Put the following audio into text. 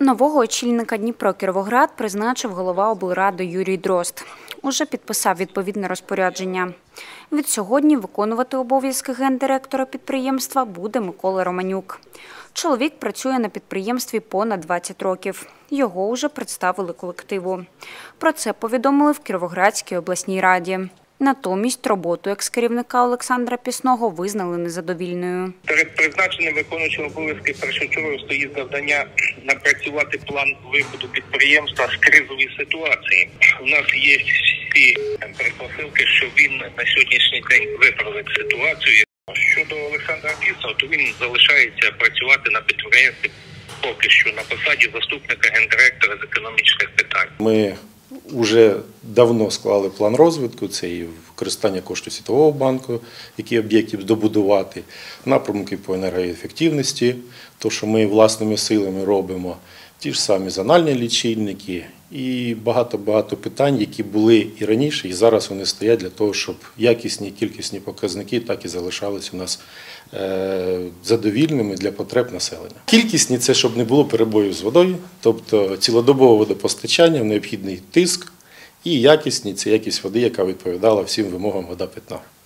Нового очільника Дніпро-Кіровоград призначив голова облради Юрій Дрозд. Уже підписав відповідне розпорядження. Від сьогодні виконувати обов'язки гендиректора підприємства буде Микола Романюк. Чоловік працює на підприємстві понад 20 років. Його вже представили колективу. Про це повідомили в Кіровоградській обласній раді. Натомість роботу екс-керівника Олександра Пісного визнали незадовільною. Перед призначеним виконуючим обов'язки першочергово стоїть завдання напрацювати план виходу підприємства з кризової ситуації. У нас є всі предпосилки, що він на сьогоднішній день виправить ситуацію. Щодо Олександра Пісного, то він залишається працювати на підприємстві поки що на посаді заступника гендиректора з економічних питань. Ми вже давно склали план розвитку, це і використання коштів Світового банку, які об'єктів добудувати, напрямки по енергоефективності, то, що ми власними силами робимо, ті ж самі зональні лічильники і багато питань, які були і раніше, і зараз вони стоять для того, щоб якісні і кількісні показники так і залишалися у нас задовільними для потреб населення. Кількісні – це щоб не було перебоїв з водою, тобто цілодобове водопостачання, необхідний тиск, і якісні – це якість води, яка відповідала всім вимогам вода питна.